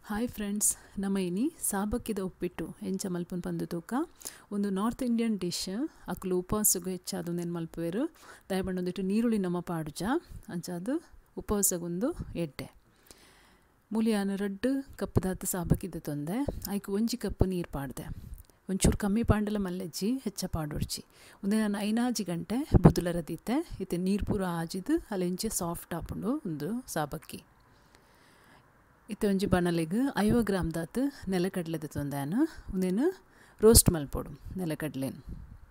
Hi friends, ನಮ್ಮ ಇನಿ ಸಾಬಕ್ಕಿದ ಉಪ್ಪಿಟ್ಟು ಎಂಚ ಮಲ್ಪುನ ಪಂದು ತೂಕ ಒಂದು ನಾರ್ತ್ ಇಂಡಿಯನ್ ಡಿಶ್ ಅಕ್ಲು ಉಪವಾಸಗೂ ಹೆಚ್ಚಾದ ಏನು ಮಲ್ಪುವೆರು ದಯಬಂಡೊಂದಿಟ್ಟು ನೀರುಳ್ಳಿ ನಮ್ಮ ಪಾಡುಜ ಅಂಚಾದು ಉಪವಾಸಗೊಂದು ಎಡ್ಡೆ ಮೂಲಿಯಾನ 2 ಕಪ್ ದಾತು ಸಾಬಕ್ಕಿದ ತೊಂದೆ ಐಕು 1 ಕಪ್ ನೀರು ಪಾಡ್ದೆ ಒಂಚೂರು ಕಮ್ಮಿ ಪಾಂಡಲ ಮಲ್ಲೆಜ್ಜಿ ಹೆಚ್ಚ ಪಾಡೋಡ್ಚಿ ಒಂದೇ ನಾನು 5 ಗಂಟೆ ಬುದುಲರದಿತ್ತೆ ಇತ್ತೆ ನೀರು ಪೂರ ಆಜಿದು ಅಲ್ಲೆಂಚೆ ಸಾಫ್ಟ್ ಆಪುಂಡು ಒಂದು ಸಾಬಕ್ಕಿ ಇತ್ತೆ ಒಂಜಿ ಬಣಲೆಗ್ 50 ಗ್ರಾಮ್ ದಾತು ನೆಲಕಡ್ಲೆದ ತೊಂದಾನು ಒಂದೇನು ರೋಸ್ಟ್ ಮಲ್ಪೊಡು ನೆಲಕಡ್ಲೆನು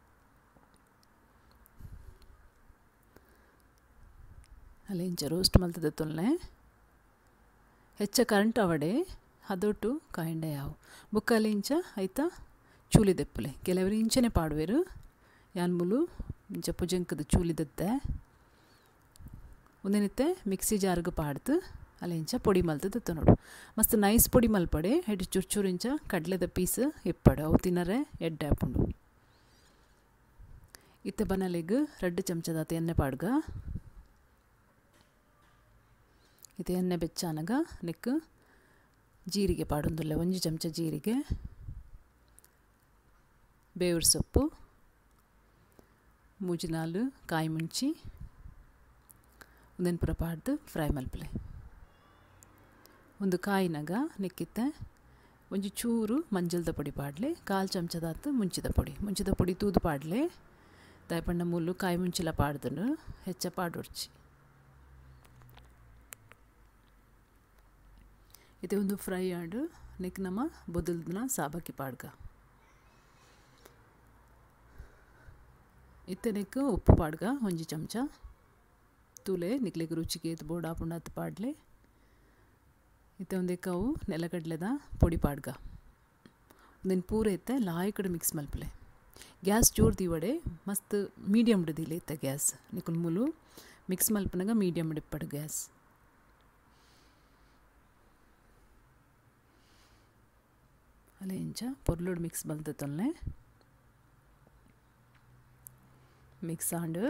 ಅಲ್ಲೆಂಚ ರೋಸ್ಟ್ ಮಲ್ತದ ತೊಲ್ಲೆ ಹೆಚ್ಚ ಕರೆಂಟ್ ಅವಡೆ ಅದೊಟ್ಟು ಕಾಯಿಂಡೆ ಯಾವು ಬುಕ್ಕಲಿಂಚ ಐತ ಚೂಲಿ ದೆಪ್ಪುಲೆ ಕೆಲವರು ಇಂಚನೆ ಪಾಡುವೆರು ಯಾನ್ ಮುಲು ಇಂಚ ಪುಜಂಕದ ಚೂಲಿ ದತ್ತೆ ಒಂದೇನಿತ್ತೆ ಮಿಕ್ಸಿ ಜಾರ್ಗೆ ಪಾಡ್ದು ಅಲ್ಲೆಂಚ ಪೊಡಿ ಮಲ್ತದ ನೋಡು ಮಸ್ತ್ ನೈಸ್ ಪೊಡಿ ಮಲ್ಪಡೆ ಹೆಡ್ ಚೂರಿಂಚ ಕಡ್ಲೆದ ಪೀಸ್ ಇಪ್ಪಡು ಅವು ತಿನ್ನರೆ ಎಡ್ಡೆ ಹಾಪುಂಡು ಇತ್ತೆ ಬನಲೆಗ್ 2 ಚಮಚದಾತ ಎಣ್ಣೆ ಪಾಡ್ಗ ಇತ್ತೆ ಎಣ್ಣೆ ಬೆಚ್ಚಾನಗ ನೆಕ್ ಜೀರಿಗೆ ಪಾಡೊಂದುಲ್ಲೆ 1 ಚಮಚ ಜೀರಿಗೆ ಬೇವ್ರ ಸೊಪ್ಪು 3-4 ಕಾಯಿ ಮುಂಚಿ ಒಂದೇನು ಪುರ ಪಾಡ್ದು ಫ್ರೈ ಮಲ್ಪಲೆ ಒಂದು ಕಾಯಿನಾಗ ನೆಕ್ಕಿತ್ತೆ ಒಂಜಿ ಚೂರು ಮಂಜಲ್ದ ಪೊಡಿ ಪಾಡ್ಲೆ 1/4 ಚಮಚದಾತು ಮುಂಚಿದ ಪೊಡಿ ತೂದು ಪಾಡ್ಲೆ ದಯಪಂಡ ಮೂಲು ಕಾಯಿ ಮುಂಚಿಲ ಪಾಡ್ದನು ಹೆಚ್ಚ ಪಾಡೊಡ್ಚಿ ಇದು ಒಂದು ಫ್ರೈ ಆಡು ನೆಕ್ ನಮ್ಮ ಬೊದಲ್ದನ ಸಾಬಕ್ಕಿ ಪಾಡ್ಗ ಇತ್ತೆ ನೆಕ್ ಉಪ್ಪು ಪಾಡ್ಗ 1 ಚಮಚ ತೂಲೆ ನಿಕ್ಲೆಗ್ ರುಚಿಗೆ ಇದು ಬೋರ್ಡ್ ಹಾಪುಂಡು ಹತ್ತು ಪಾಡ್ಲೆ ಇತ್ತೆ ಒಂದೇ ಕಾವು ನೆಲಗಡ್ಲೆದ ಪೊಡಿ ಪಾಡ್ಗ ಒಂದೇನು ಪೂರ ಇತ್ತೆ ಲಾಯ್ ಕಡೆ ಮಿಕ್ಸ್ ಮಲ್ಪಲೆ ಗ್ಯಾಸ್ ಜೋರು ದಿವಡೆ ಮಸ್ತ್ ಮೀಡಿಯಮ್ ಹಿಡಿದಿಲ್ಲ ಇತ್ತೆ ಗ್ಯಾಸ್ ನಿಕುಲ್ ಮುಲು ಮಿಕ್ಸ್ ಮಲ್ಪನಾಗ ಮೀಡಿಯಮ್ ಹಿಡಿಪಡು ಗ್ಯಾಸ್ ಅಲ್ಲೇ ಇಂಚ ಪೊರ್ಲೋಡು ಮಿಕ್ಸ್ ಬಲ್ತೊಲ್ಲೆ ಮಿಕ್ಸ್ ಆಂಡು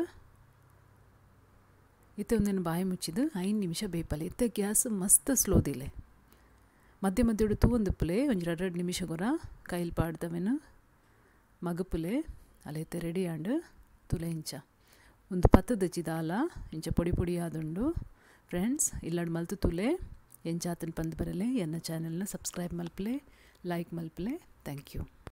ಇತ್ತೆ ಒಂದೇನು ಬಾಯಿ ಮುಚ್ಚಿದು 5 ನಿಮಿಷ ಬೇಪಲೆ ಇತ್ತೆ ಗ್ಯಾಸ್ ಮಸ್ತ್ ಸ್ಲೋದಿಲೆ ಮಧ್ಯೆ ಮಧ್ಯೆ ತೂವೊಂದುಪ್ಪುಲೆ ಒಂಜಿ 2 ನಿಮಿಷ ಗೊರ ಕೈಲಿ ಪಾಡ್ದವೆನು ಮಗಪುಲೆ ಅಲ್ಲ ಇತ್ತೆ ರೆಡಿ ಆಂಡು ತುಲೆ ಇಂಚ ಒಂದು 10 ದಜ್ಜಿ ದಾಲ ಇಂಚ ಪೊಡಿ ಆದುಂಡು ಫ್ರೆಂಡ್ಸ್ ಇಲ್ಲಾಡು ಮಲ್ತು ತುಲೆ ಎಂಚಾತನ ಪಂದು ಬರಲೆ ಎನ್ನ ಚಾನೆಲ್ನ ಸಬ್ಸ್ಕ್ರೈಬ್ ಮಲ್ಪಲೆ ಲೈಕ್ ಮಲ್ಪಲೆ ಥ್ಯಾಂಕ್ ಯು.